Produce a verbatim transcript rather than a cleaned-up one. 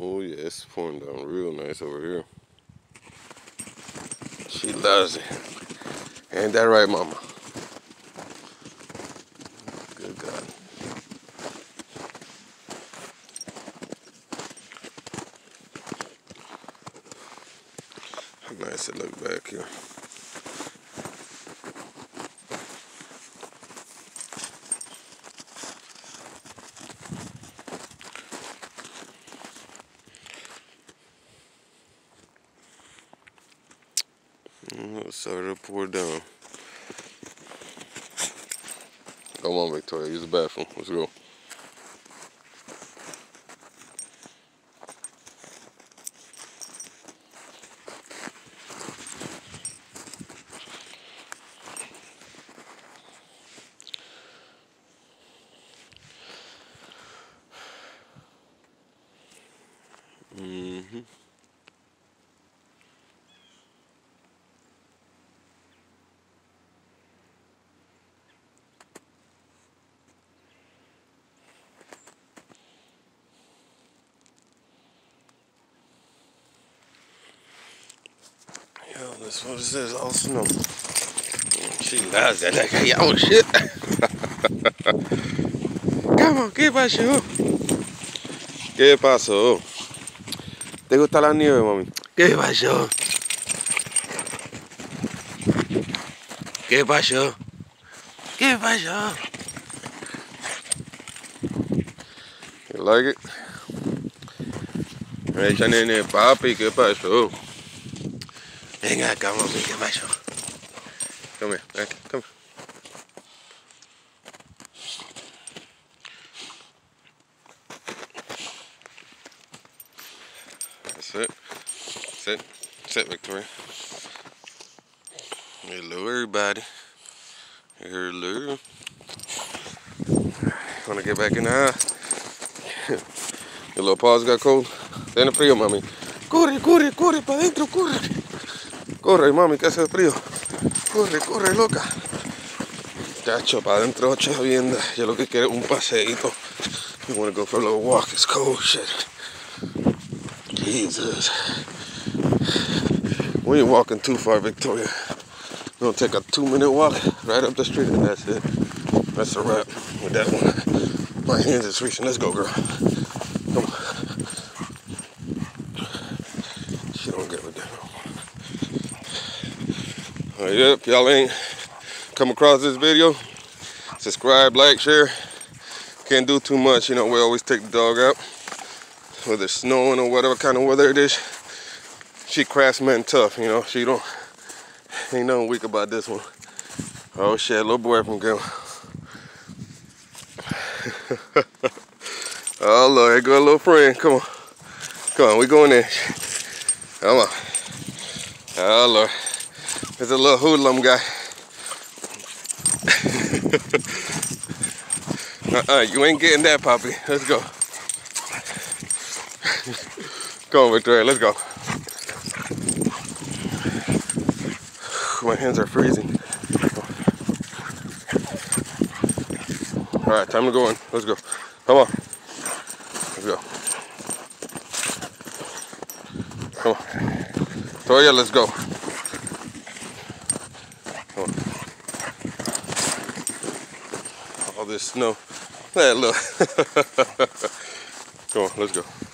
Oh yeah, it's pouring down real nice over here. She loves it. Ain't that right, mama? Good God. Nice to look back here. Mm, started to pour down. Come on, Victoria, use the bathroom. Let's go. Mm-hmm. Yo, this what is this? All snow. She loves that. Like, hey, oh shit. Come on, ¿qué pasó? ¿Qué pasó? ¿Te gusta la nieve, mami? ¿Qué pasó? ¿Qué pasó? ¿Qué pasó? You like it? Ella nene, papi, ¿qué pasó? Venga acá, mami, ¿qué pasó? Come here, okay, come. That's it. Sit. Sit, Victoria. Hello, everybody. Hello. Wanna get back in the house? Your little paws got cold? Tiene frío, mami. Corre, corre, corre, para adentro, corre. Corre, mami, que hace frío. Corre, corre, loca. Cacho, para adentro, chavienda. Yo lo que quiero es un paseíto. You wanna go for a little walk? It's cold, shit. Jesus. We ain't walking too far, Victoria. We're gonna take a two minute walk right up the street and that's it. That's a wrap with that one. My hands is reaching. Let's go, girl. Come on. She don't get with that. Uh, yep, y'all ain't come across this video, subscribe, like, share. Can't do too much, you know, we always take the dog out. Whether it's snowing or whatever kind of weather it is. She craftsman tough, you know, she don't, ain't nothing weak about this one. Oh shit, little boy from Gil. Oh Lord, here go a little friend, come on. Come on, we going in. Come on. Oh Lord. There's a little hoodlum guy. uh-uh, you ain't getting that, Poppy. Let's go. Come on, Victoria, let's go. My hands are freezing. All right, time to go in. Let's go. Come on. Let's go. Come on. Toya, let's go. Come on. All this snow. Hey, look. Come on, let's go.